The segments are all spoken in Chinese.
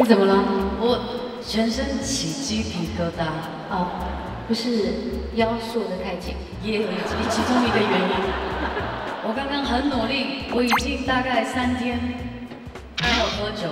怎么了？ 我全身起鸡皮疙瘩。 哦，不是腰缩得太紧， 也有其中一个原因。我刚刚很努力，我已经大概3天没有喝酒。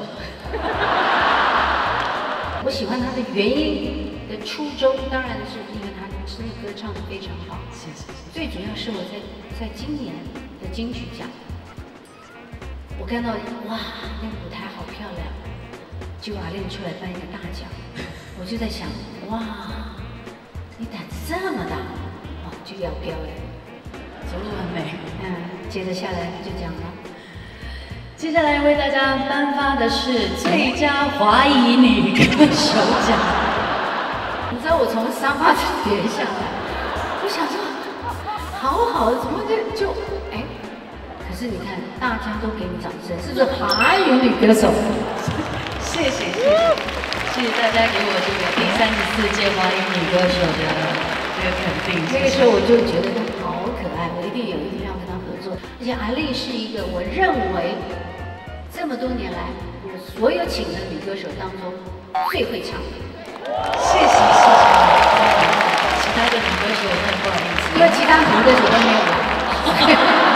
我喜欢他的原因的初衷，当然是因为他真的歌唱得非常好。 谢谢。 最主要是我在今年的金曲奖，我看到哇，那个舞台好漂亮，就阿令出来颁一个大奖，我就在想，哇，你胆子这么大，哦，就要表演， 走路很美。 接着下来就讲了。 接下来为大家颁发的是最佳华裔女歌手奖。 你知道我从沙发点下来，我想说，好好的，怎么就哎？可是你看，大家都给你掌声，是不是华语女歌手？ 谢谢大家给我这个第34届华裔女歌手的这个肯定。 那个时候我就觉得她好可爱，我一定要跟她合作。而且阿丽是一个我认为这么多年来我所有请的女歌手当中最会唱的。 谢谢。其他的女歌手真的不好意思， 因为其他女歌手都没有来。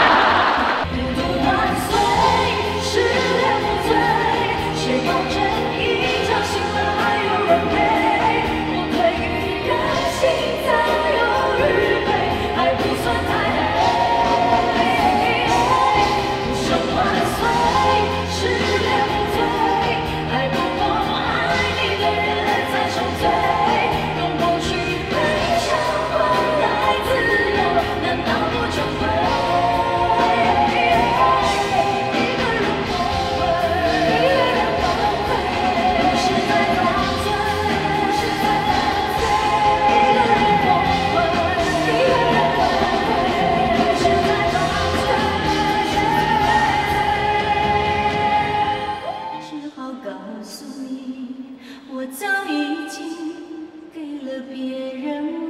我早已经给了别人。